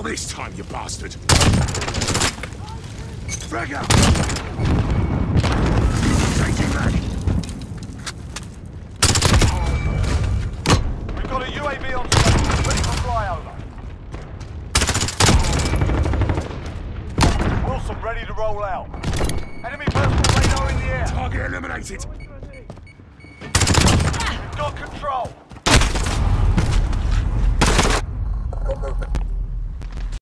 this time, you bastard! Frag out! Changing back! We've got a UAV on station, ready for flyover. Wilson ready to roll out. Enemy personal radar in the air. Target eliminated!